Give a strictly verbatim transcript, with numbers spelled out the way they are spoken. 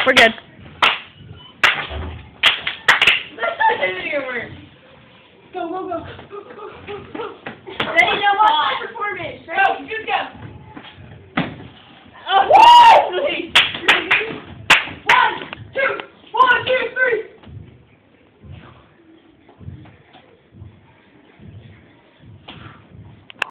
We're good. Go, go, go. Ready, no, watch my performance. Go, you go.